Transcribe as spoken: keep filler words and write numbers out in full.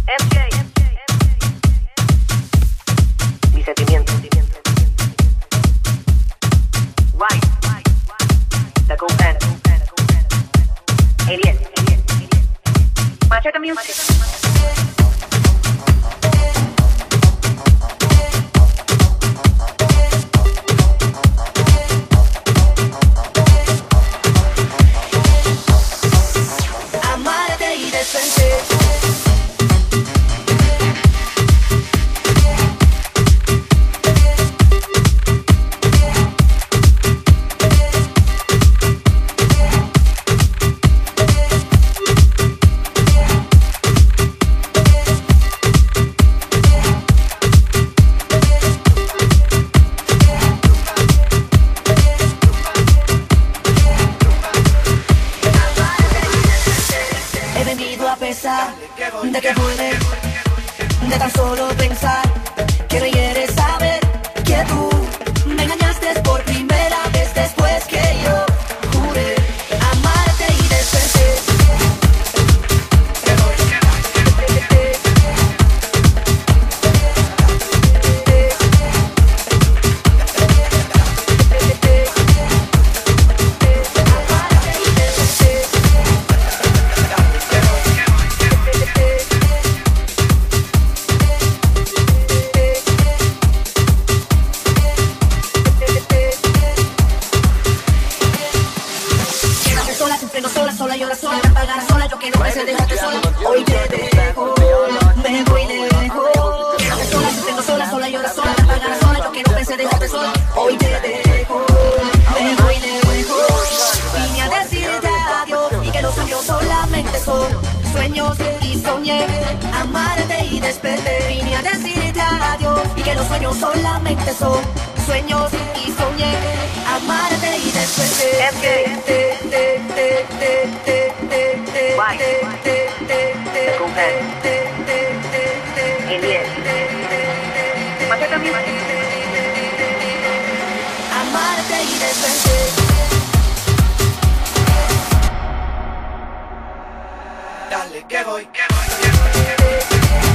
M J, mi sentimiento. White, the cool pen. Alien, Machete Music. Amarte y despedir. He venido a pesar de que duele, de tan solo pensar que no quieres saber que tú me engañaste por primera vez después que yo juré amarte y desperté. Sola, sufriendo sola, sola, llora sola, me pagará sola, yo que no pensé dejarte sola, hoy te dejo, me voy lejos. Quédate sola, sufriendo sola, sola, llora sola, me pagará sola, yo que no pensé dejarte sola, hoy te dejo, me voy lejos. Vine a decirte adiós y que los sueños solamente son sueños y soñé amarte y desperté. Vine a decirte adiós y que los sueños solamente son sueños y soñé amarte y desperté. M J, White, the cool pen. Alien, Machete Music. Amarte y desperté. Dale que voy, que voy, que voy, que voy.